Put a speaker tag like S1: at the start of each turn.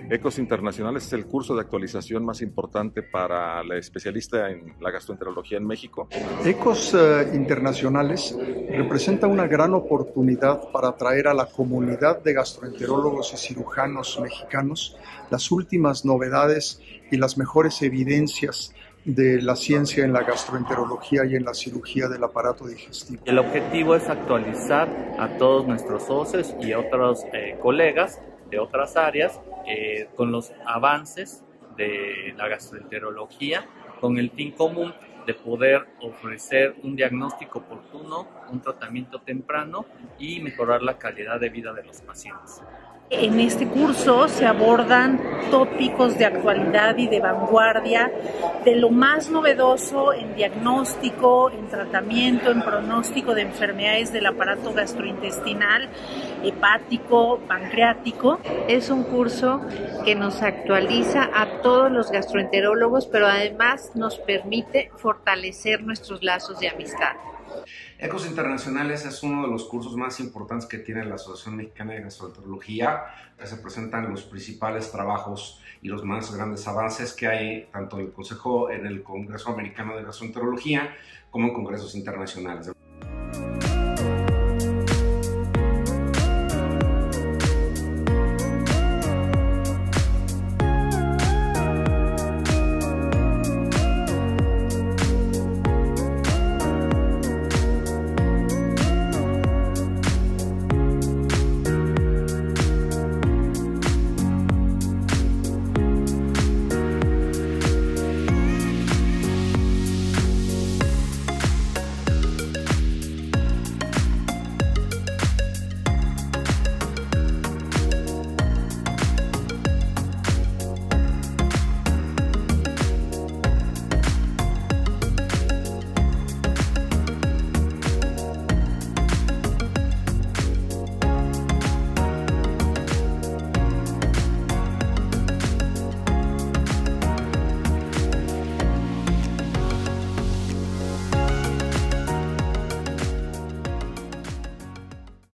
S1: Ecos Internacionales es el curso de actualización más importante para la especialista en la gastroenterología en México.
S2: Ecos Internacionales representa una gran oportunidad para traer a la comunidad de gastroenterólogos y cirujanos mexicanos las últimas novedades y las mejores evidencias de la ciencia en la gastroenterología y en la cirugía del aparato digestivo.
S3: El objetivo es actualizar a todos nuestros socios y otros colegas de otras áreas con los avances de la gastroenterología, con el fin común de poder ofrecer un diagnóstico oportuno, un tratamiento temprano y mejorar la calidad de vida de los pacientes.
S4: En este curso se abordan tópicos de actualidad y de vanguardia, de lo más novedoso en diagnóstico, en tratamiento, en pronóstico de enfermedades del aparato gastrointestinal, hepático, pancreático.
S5: Es un curso que nos actualiza a todos los gastroenterólogos, pero además nos permite fortalecer nuestros lazos de amistad.
S6: Ecos Internacionales es uno de los cursos más importantes que tiene la Asociación Mexicana de Gastroenterología. Se presentan los principales trabajos y los más grandes avances que hay tanto en el Congreso Americano de Gastroenterología como en congresos internacionales.